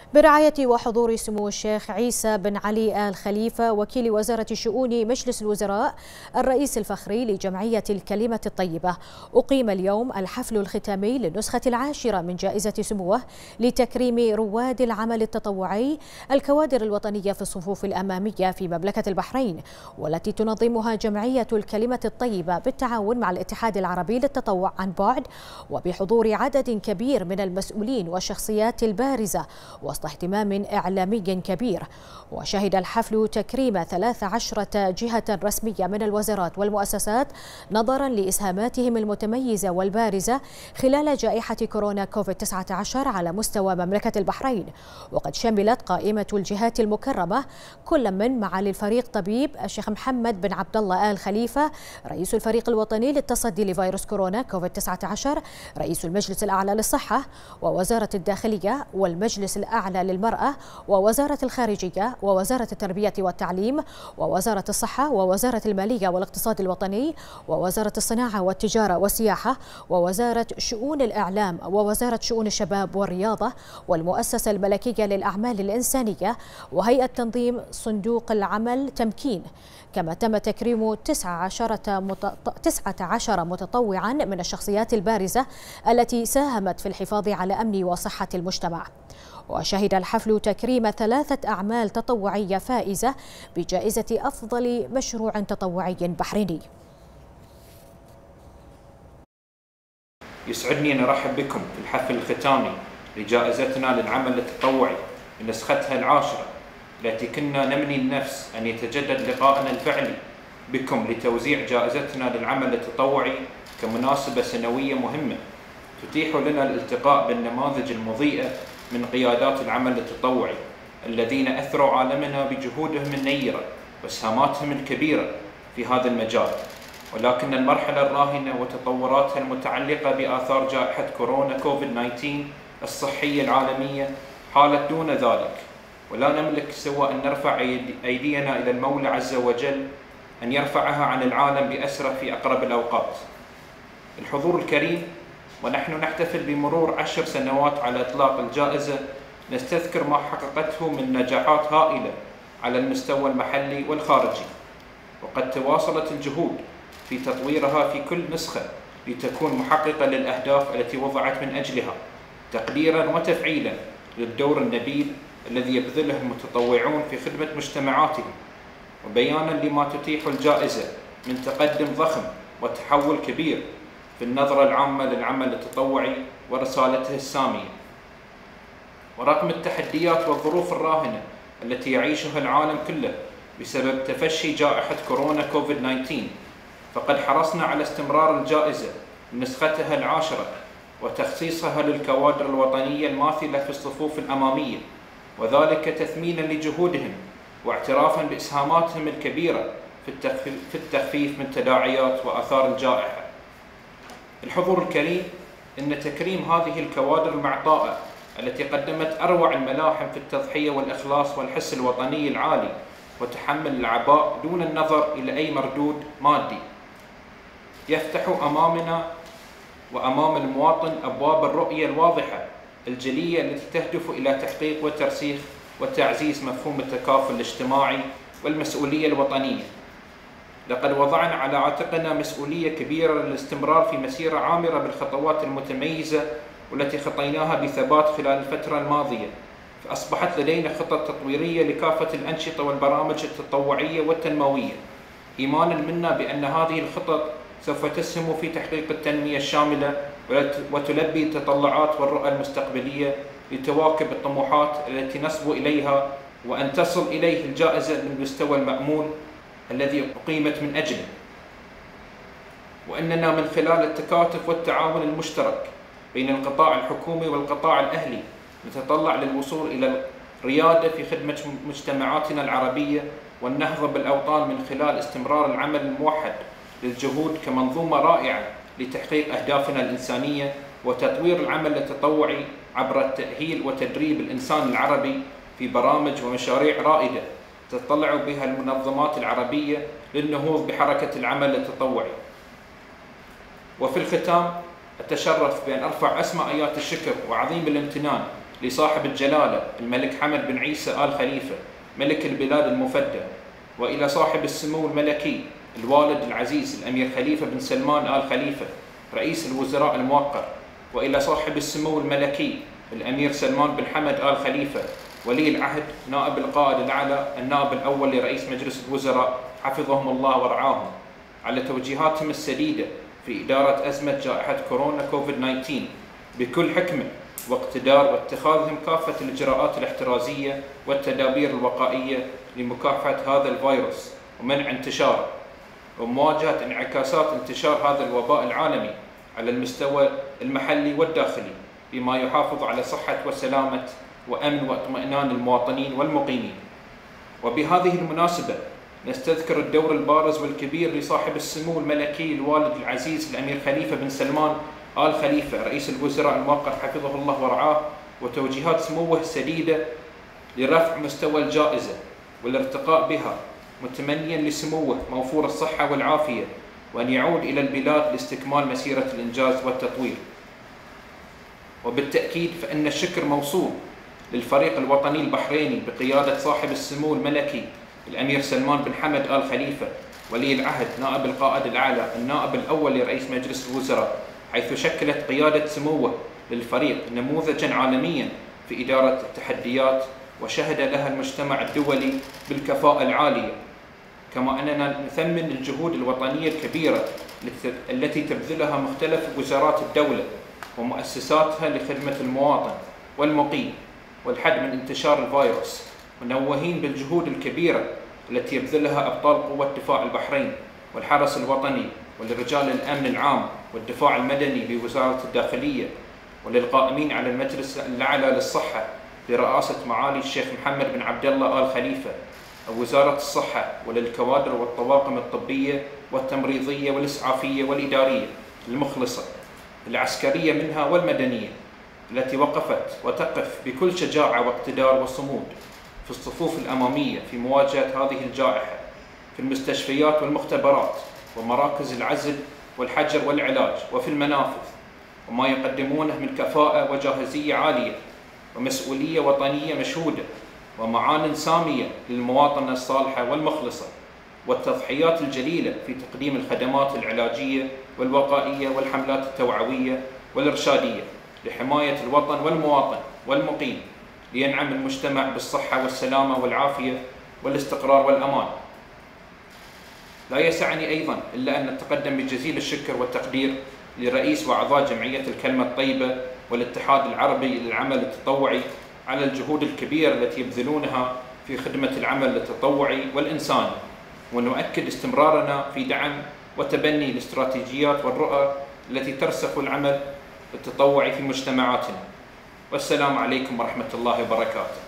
برعاية وحضور سمو الشيخ عيسى بن علي آل خليفة وكيل وزارة شؤون مجلس الوزراء الرئيس الفخري لجمعية الكلمة الطيبة، أقيم اليوم الحفل الختامي للنسخة العاشرة من جائزة سموه لتكريم رواد العمل التطوعي الكوادر الوطنية في الصفوف الأمامية في مملكة البحرين، والتي تنظمها جمعية الكلمة الطيبة بالتعاون مع الاتحاد العربي للتطوع عن بعد، وبحضور عدد كبير من المسؤولين والشخصيات البارزة وسط اهتمام إعلامي كبير. وشهد الحفل تكريم 13 جهة رسمية من الوزارات والمؤسسات نظرا لإسهاماتهم المتميزة والبارزة خلال جائحة كورونا كوفيد-19 على مستوى مملكة البحرين. وقد شملت قائمة الجهات المكرمة كل من معالي الفريق طبيب الشيخ محمد بن عبد الله آل خليفة رئيس الفريق الوطني للتصدي لفيروس كورونا كوفيد-19، رئيس المجلس الأعلى للصحة، ووزارة الداخلية، والمجلس الأعلى للمرأة، ووزارة الخارجية، ووزارة التربية والتعليم، ووزارة الصحة، ووزارة المالية والاقتصاد الوطني، ووزارة الصناعة والتجارة والسياحة، ووزارة شؤون الإعلام، ووزارة شؤون الشباب والرياضة، والمؤسسة الملكية للأعمال الإنسانية، وهيئة تنظيم صندوق العمل تمكين. كما تم تكريم 19 متطوعا من الشخصيات البارزة التي ساهمت في الحفاظ على أمن وصحة المجتمع. وشهد الحفل تكريم 3 أعمال تطوعية فائزة بجائزة أفضل مشروع تطوعي بحريني. يسعدني أن أرحب بكم في الحفل الختامي لجائزتنا للعمل التطوعي بنسختها العاشرة، التي كنا نمني النفس أن يتجدد لقاءنا الفعلي بكم لتوزيع جائزتنا للعمل التطوعي كمناسبة سنوية مهمة تتيح لنا الالتقاء بالنماذج المضيئة من قيادات العمل التطوعي الذين أثروا عالمنا بجهودهم النيرة وإسهاماتهم الكبيرة في هذا المجال. ولكن المرحلة الراهنة وتطوراتها المتعلقة بآثار جائحة كورونا كوفيد-19 الصحية العالمية حالت دون ذلك، ولا نملك سوى أن نرفع أيدينا إلى المولى عز وجل أن يرفعها عن العالم بأسره في أقرب الأوقات. الحضور الكريم، ونحن نحتفل بمرور 10 سنوات على إطلاق الجائزة، نستذكر ما حققته من نجاحات هائلة على المستوى المحلي والخارجي، وقد تواصلت الجهود في تطويرها في كل نسخة لتكون محققة للأهداف التي وضعت من أجلها، تقديرا وتفعيلا للدور النبيل الذي يبذله المتطوعون في خدمة مجتمعاتهم، وبيانا لما تتيح الجائزة من تقدم ضخم وتحول كبير في النظرة العامة للعمل التطوعي ورسالته السامية. ورغم التحديات والظروف الراهنة التي يعيشها العالم كله بسبب تفشي جائحة كورونا كوفيد-19، فقد حرصنا على استمرار الجائزة بنسختها العاشرة وتخصيصها للكوادر الوطنية الماثلة في الصفوف الأمامية، وذلك تثمينا لجهودهم واعترافا بإسهاماتهم الكبيرة في التخفيف من تداعيات وآثار الجائحة. الحضور الكريم، إن تكريم هذه الكوادر المعطاءة التي قدمت أروع الملاحم في التضحية والإخلاص والحس الوطني العالي وتحمل العباء دون النظر إلى أي مردود مادي، يفتح أمامنا وأمام المواطن أبواب الرؤية الواضحة الجلية التي تهدف إلى تحقيق وترسيخ وتعزيز مفهوم التكافل الاجتماعي والمسؤولية الوطنية. لقد وضعنا على عاتقنا مسؤولية كبيرة للاستمرار في مسيرة عامرة بالخطوات المتميزة والتي خطيناها بثبات خلال الفترة الماضية، فأصبحت لدينا خطط تطويرية لكافة الأنشطة والبرامج التطوعية والتنموية، إيمانا منا بأن هذه الخطط سوف تسهم في تحقيق التنمية الشاملة وتلبي التطلعات والرؤى المستقبلية لتواكب الطموحات التي نصبو إليها، وأن تصل إليه الجائزة للمستوى المأمول الذي أقيمت من أجله. وأننا من خلال التكاتف والتعاون المشترك بين القطاع الحكومي والقطاع الأهلي نتطلع للوصول إلى الريادة في خدمة مجتمعاتنا العربية والنهضة بالأوطان من خلال استمرار العمل الموحد للجهود كمنظومة رائعة لتحقيق أهدافنا الإنسانية وتطوير العمل التطوعي عبر التأهيل وتدريب الإنسان العربي في برامج ومشاريع رائدة تتطلع بها المنظمات العربية للنهوض بحركة العمل التطوعي. وفي الختام أتشرف بأن أرفع أسمى آيات الشكر وعظيم الامتنان لصاحب الجلالة الملك حمد بن عيسى آل خليفة ملك البلاد المفدى، وإلى صاحب السمو الملكي الوالد العزيز الأمير خليفة بن سلمان آل خليفة رئيس الوزراء الموقر، وإلى صاحب السمو الملكي الأمير سلمان بن حمد آل خليفة ولي العهد نائب القائد الأعلى النائب الأول لرئيس مجلس الوزراء حفظهم الله ورعاهم، على توجيهاتهم السديدة في إدارة أزمة جائحة كورونا كوفيد-19 بكل حكمة واقتدار، واتخاذهم كافة الإجراءات الاحترازية والتدابير الوقائية لمكافحة هذا الفيروس ومنع انتشاره، ومواجهة انعكاسات انتشار هذا الوباء العالمي على المستوى المحلي والداخلي، بما يحافظ على صحة وسلامة وأمن واطمئنان المواطنين والمقيمين. وبهذه المناسبة نستذكر الدور البارز والكبير لصاحب السمو الملكي الوالد العزيز الأمير خليفة بن سلمان آل خليفة رئيس الوزراء الموقر حفظه الله ورعاه، وتوجيهات سموه السديدة لرفع مستوى الجائزة والارتقاء بها، متمنيا لسموه موفور الصحة والعافية، وأن يعود إلى البلاد لاستكمال مسيرة الإنجاز والتطوير. وبالتأكيد فإن الشكر موصول للفريق الوطني البحريني بقيادة صاحب السمو الملكي الأمير سلمان بن حمد آل خليفة ولي العهد نائب القائد الأعلى النائب الأول لرئيس مجلس الوزراء، حيث شكلت قيادة سموه للفريق نموذجا عالميا في إدارة التحديات وشهد لها المجتمع الدولي بالكفاءة العالية. كما أننا نثمن الجهود الوطنية الكبيرة التي تبذلها مختلف وزارات الدولة ومؤسساتها لخدمة المواطن والمقيم والحد من انتشار الفيروس، منوهين بالجهود الكبيرة التي يبذلها أبطال قوة دفاع البحرين والحرس الوطني ولرجال الأمن العام والدفاع المدني بوزارة الداخلية، وللقائمين على المجلس الأعلى للصحة برئاسة معالي الشيخ محمد بن عبد الله آل خليفة أو وزارة الصحة، وللكوادر والطواقم الطبية والتمريضية والإسعافية والإدارية المخلصة العسكرية منها والمدنية، التي وقفت وتقف بكل شجاعة واقتدار وصمود في الصفوف الأمامية في مواجهة هذه الجائحة في المستشفيات والمختبرات ومراكز العزل والحجر والعلاج وفي المنافذ، وما يقدمونه من كفاءة وجاهزية عالية ومسؤولية وطنية مشهودة ومعان سامية للمواطنة الصالحة والمخلصة، والتضحيات الجليلة في تقديم الخدمات العلاجية والوقائية والحملات التوعوية والإرشادية لحماية الوطن والمواطن والمقيم، لينعم المجتمع بالصحة والسلامة والعافية والاستقرار والأمان. لا يسعني أيضا إلا أن نتقدم بجزيل الشكر والتقدير لرئيس وأعضاء جمعية الكلمة الطيبة والاتحاد العربي للعمل التطوعي على الجهود الكبيرة التي يبذلونها في خدمة العمل التطوعي والإنساني، ونؤكد استمرارنا في دعم وتبني الاستراتيجيات والرؤى التي ترسخ العمل التطوعي في مجتمعاتنا. والسلام عليكم ورحمة الله وبركاته.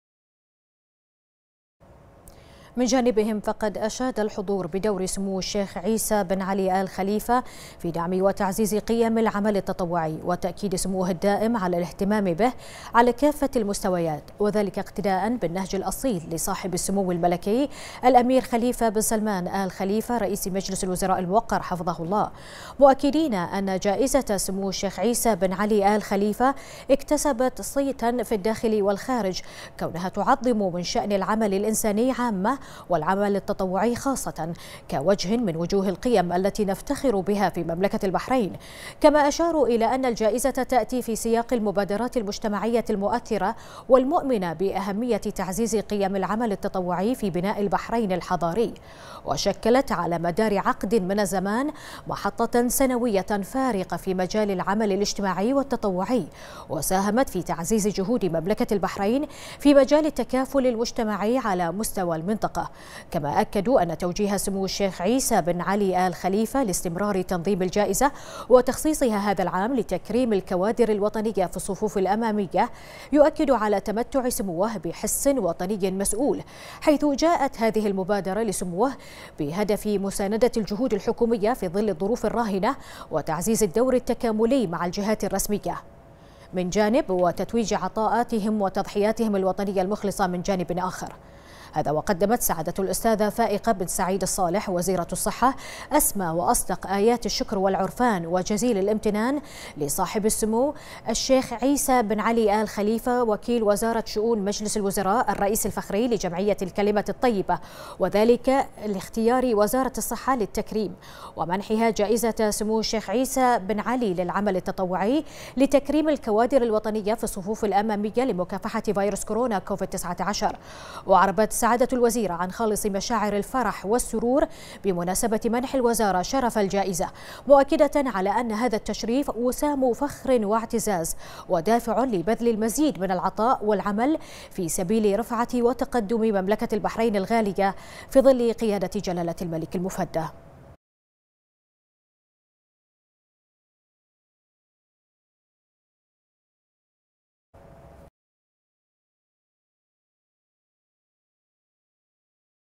من جانبهم فقد أشاد الحضور بدور سمو الشيخ عيسى بن علي آل خليفة في دعم وتعزيز قيم العمل التطوعي وتأكيد سموه الدائم على الاهتمام به على كافة المستويات، وذلك اقتداء بالنهج الأصيل لصاحب السمو الملكي الأمير خليفة بن سلمان آل خليفة رئيس مجلس الوزراء الموقر حفظه الله، مؤكدين أن جائزة سمو الشيخ عيسى بن علي آل خليفة اكتسبت صيتا في الداخل والخارج، كونها تعظم من شأن العمل الإنساني عامة والعمل التطوعي خاصة كوجه من وجوه القيم التي نفتخر بها في مملكة البحرين. كما أشاروا إلى أن الجائزة تأتي في سياق المبادرات المجتمعية المؤثرة والمؤمنة بأهمية تعزيز قيم العمل التطوعي في بناء البحرين الحضاري، وشكلت على مدار عقد من الزمان محطة سنوية فارقة في مجال العمل الاجتماعي والتطوعي، وساهمت في تعزيز جهود مملكة البحرين في مجال التكافل المجتمعي على مستوى المنطقة. كما أكدوا أن توجيه سمو الشيخ عيسى بن علي آل خليفة لاستمرار تنظيم الجائزة وتخصيصها هذا العام لتكريم الكوادر الوطنية في الصفوف الأمامية يؤكد على تمتع سموه بحس وطني مسؤول، حيث جاءت هذه المبادرة لسموه بهدف مساندة الجهود الحكومية في ظل الظروف الراهنة وتعزيز الدور التكاملي مع الجهات الرسمية من جانب، وتتويج عطاءاتهم وتضحياتهم الوطنية المخلصة من جانب آخر. هذا وقدمت سعادة الأستاذة فائقة بن سعيد الصالح وزيرة الصحة أسمى وأصدق آيات الشكر والعرفان وجزيل الامتنان لصاحب السمو الشيخ عيسى بن علي آل خليفة وكيل وزارة شؤون مجلس الوزراء الرئيس الفخري لجمعية الكلمة الطيبة، وذلك لاختيار وزارة الصحة للتكريم ومنحها جائزة سمو الشيخ عيسى بن علي للعمل التطوعي لتكريم الكوادر الوطنية في الصفوف الأمامية لمكافحة فيروس كورونا كوفيد-19. وعربت سعادة الوزيرة عن خالص مشاعر الفرح والسرور بمناسبة منح الوزارة شرف الجائزة، مؤكدة على أن هذا التشريف وسام فخر واعتزاز ودافع لبذل المزيد من العطاء والعمل في سبيل رفعة وتقدم مملكة البحرين الغالية في ظل قيادة جلالة الملك المفدى.